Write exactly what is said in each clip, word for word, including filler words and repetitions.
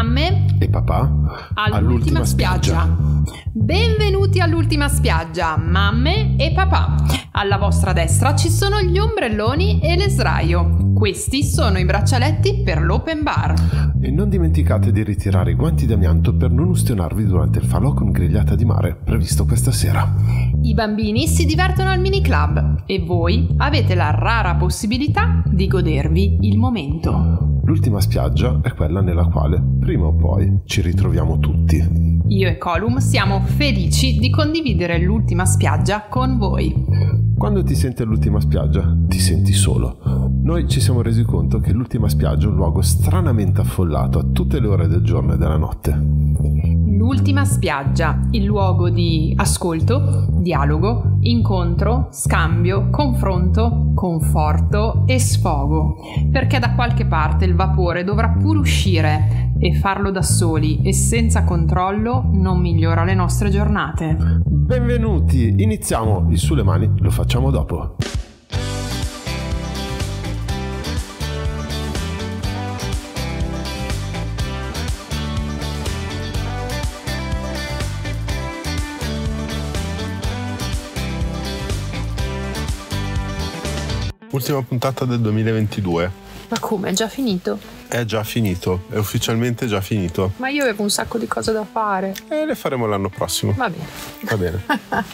mamme e papà all'ultima, all'ultima spiaggia. spiaggia. Benvenuti all'ultima spiaggia, mamme e papà. Alla vostra destra ci sono gli ombrelloni e le sdraio. Questi sono i braccialetti per l'open bar. E non dimenticate di ritirare i guanti d'amianto per non ustionarvi durante il falò con grigliata di mare previsto questa sera. I bambini si divertono al mini club e voi avete la rara possibilità di godervi il momento. L'ultima spiaggia è quella nella quale, prima o poi, ci ritroviamo tutti. Io e Colum siamo felici di condividere l'ultima spiaggia con voi. Quando ti senti all'ultima spiaggia, ti senti solo. Noi ci siamo resi conto che l'ultima spiaggia è un luogo stranamente affollato a tutte le ore del giorno e della notte. L'ultima spiaggia, il luogo di ascolto, dialogo, incontro, scambio, confronto, conforto e sfogo. Perché da qualche parte il vapore dovrà pure uscire e farlo da soli e senza controllo non migliora le nostre giornate. Benvenuti, iniziamo. Il sulle mani lo facciamo dopo. Ultima puntata del duemilaventidue. Ma come? È già finito? È già finito, è ufficialmente già finito. Ma io avevo un sacco di cose da fare. E le faremo l'anno prossimo. Va bene. Va bene.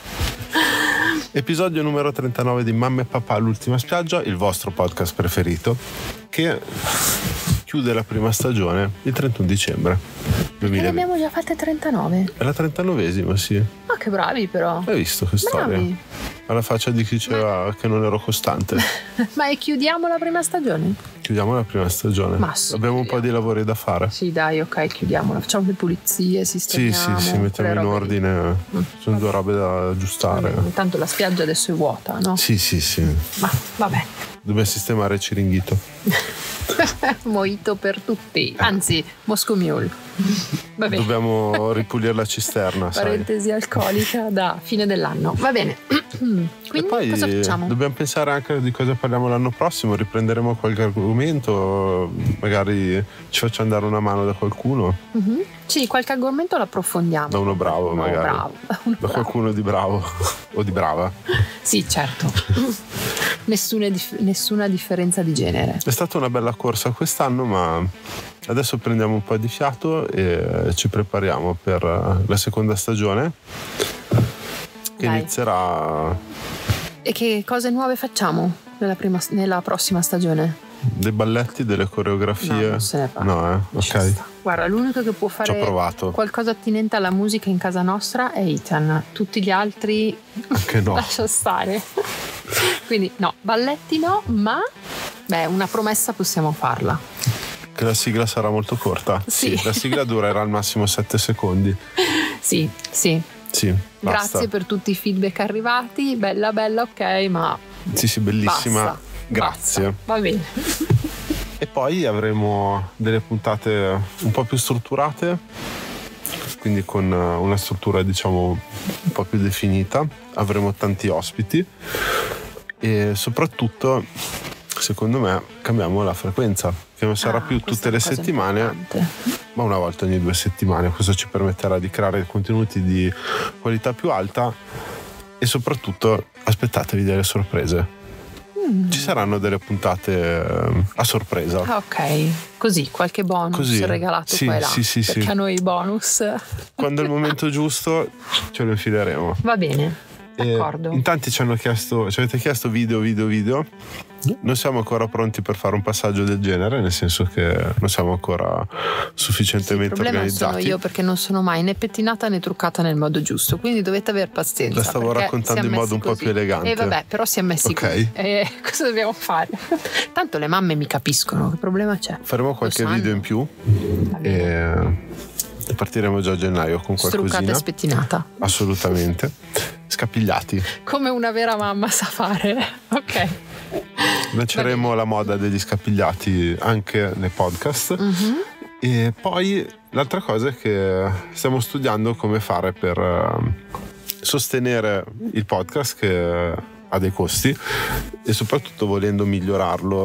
Episodio numero trentanove di Mamma e Papà all'ultima spiaggia, il vostro podcast preferito, che chiude la prima stagione il trentuno dicembre duemilaventi. E ne abbiamo già fatte trentanove. È la trentanovesima, sì. Ma che bravi però. Hai visto che storia? Bravi. Alla faccia di chi diceva Ma... che non ero costante. Ma e chiudiamo la prima stagione? Chiudiamo la prima stagione. Ma sì, abbiamo un po' di lavori da fare. Sì, dai, ok, chiudiamola. Facciamo le pulizie, sistemiamo. Sì, sì, sì, mettiamo in ordine. Mm. Sono due robe da aggiustare. Mm, intanto la spiaggia adesso è vuota, no? Sì, sì, sì. Ma vabbè. Dobbiamo sistemare il Ciringhito. Mojito per tutti. Anzi, Moscow Mule. Va bene. Dobbiamo ripulire la cisterna. Parentesi sai. alcolica da fine dell'anno. Va bene. Quindi e poi cosa facciamo? Dobbiamo pensare anche di cosa parliamo l'anno prossimo. Riprenderemo qualche argomento. Magari ci facciamo dare una mano da qualcuno. Mm-hmm. Sì, qualche argomento lo approfondiamo. Da uno bravo, uno magari. Bravo. Uno da qualcuno di bravo o di brava. Sì, certo. Nessuna, dif- nessuna differenza di genere. È stata una bella corsa quest'anno, ma adesso prendiamo un po' di fiato e ci prepariamo per la seconda stagione che Dai. inizierà. E che cose nuove facciamo nella, prima, nella prossima stagione? Dei balletti, delle coreografie? No, non se ne parla. No, eh? Ok. Guarda, l'unico che può fare qualcosa attinente alla musica in casa nostra è Ethan. Tutti gli altri Anche no. lascia stare. Quindi no, balletti no, ma beh, una promessa possiamo farla. Che la sigla sarà molto corta. Sì. Sì, la sigla durerà al massimo sette secondi. Sì, sì. Sì, grazie basta. per tutti i feedback arrivati. Bella, bella, ok, ma sì, sì, bellissima. Basta, grazie. Basta. Va bene. E poi avremo delle puntate un po' più strutturate, quindi con una struttura diciamo un po' più definita. Avremo tanti ospiti e soprattutto, secondo me, cambiamo la frequenza, che non sarà ah, più tutte le settimane, importante. Ma una volta ogni due settimane. Questo ci permetterà di creare contenuti di qualità più alta e soprattutto aspettatevi delle sorprese. Ci saranno delle puntate a sorpresa. Ah, ok. Così, qualche bonus Così. regalato sì, qua e là. Sì, sì, perché sì. a noi i bonus. Quando è il momento giusto ce lo infileremo. Va bene, d'accordo. E in tanti ci hanno chiesto, ci avete chiesto video, video, video. Non siamo ancora pronti per fare un passaggio del genere, nel senso che non siamo ancora sufficientemente sì, il problema organizzati. sono io, perché non sono mai né pettinata né truccata nel modo giusto, quindi dovete aver pazienza. La stavo raccontando in modo un po' così. più elegante. E eh, vabbè, però si è messi okay. così. E cosa dobbiamo fare? Tanto le mamme mi capiscono, che problema c'è? Faremo qualche video in più e partiremo già a gennaio con qualcosina. Struccata e spettinata. Assolutamente. Scapigliati. Come una vera mamma sa fare. Ok. Lanceremo la moda degli scapigliati anche nei podcast. Mm-hmm. E poi l'altra cosa è che stiamo studiando come fare per sostenere il podcast, che ha dei costi, e soprattutto volendo migliorarlo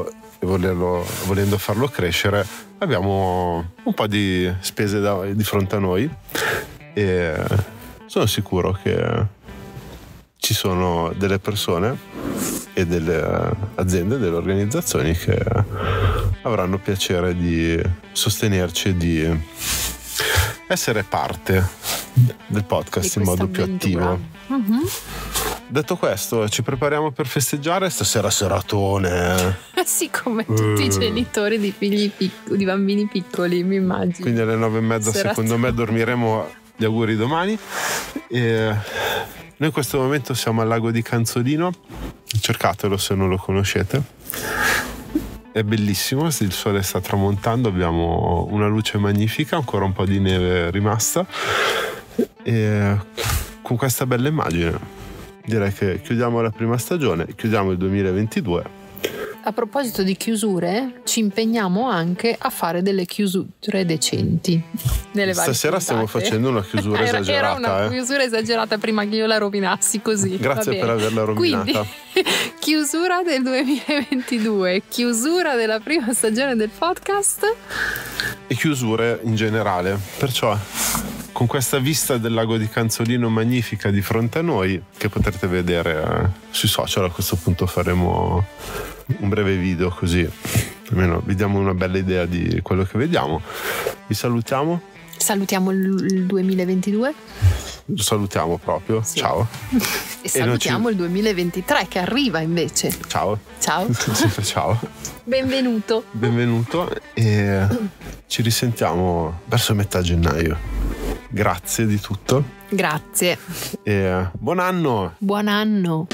e volerlo, volendo farlo crescere abbiamo un po' di spese da, di fronte a noi, e sono sicuro che ci sono delle persone e delle aziende, delle organizzazioni che avranno piacere di sostenerci e di essere parte del podcast in modo più attivo. Uh-huh. Detto questo, ci prepariamo per festeggiare stasera seratone. Sì, come tutti uh. i genitori di figli pic- di bambini piccoli, mi immagino. Quindi alle nove e mezza seratone. Secondo me dormiremo gli auguri domani. E noi in questo momento siamo al lago di Canzolino, cercatelo se non lo conoscete. È bellissimo, il sole sta tramontando, abbiamo una luce magnifica, ancora un po' di neve rimasta, e con questa bella immagine direi che chiudiamo la prima stagione, chiudiamo il duemilaventidue. A proposito di chiusure, ci impegniamo anche a fare delle chiusure decenti nelle varie Stasera puntate. Stiamo facendo una chiusura era, esagerata. Era una eh. chiusura esagerata prima che io la rovinassi così. Grazie per averla rovinata. Quindi, chiusura del duemilaventidue, chiusura della prima stagione del podcast e chiusure in generale. Perciò, con questa vista del lago di Canzolino magnifica di fronte a noi, che potrete vedere eh, sui social, a questo punto faremo un breve video così almeno vi diamo una bella idea di quello che vediamo. Vi salutiamo. Salutiamo il duemilaventidue. Lo salutiamo proprio. Sì. Ciao. E salutiamo e ci... il duemilaventitré che arriva invece. Ciao. Ciao. Sempre ciao. Benvenuto. Benvenuto e ci risentiamo verso metà gennaio. Grazie di tutto. Grazie. E buon anno. Buon anno.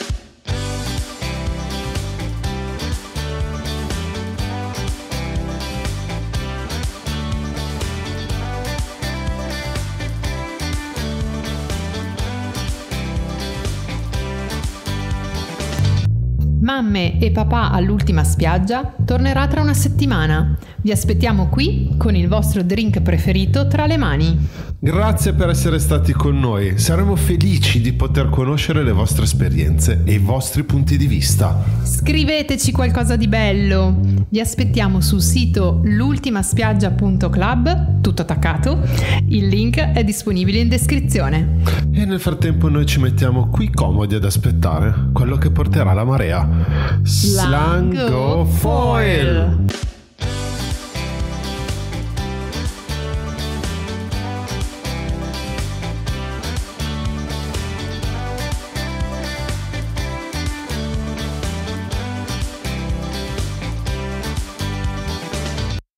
Mamme e papà all'ultima spiaggia tornerà tra una settimana. Vi aspettiamo qui con il vostro drink preferito tra le mani. Grazie per essere stati con noi. Saremo felici di poter conoscere le vostre esperienze e i vostri punti di vista. Scriveteci qualcosa di bello. Vi aspettiamo sul sito l'ultimaspiaggia punto club, tutto attaccato. Il link è disponibile in descrizione. E nel frattempo noi ci mettiamo qui comodi ad aspettare quello che porterà la marea. Slango Foil!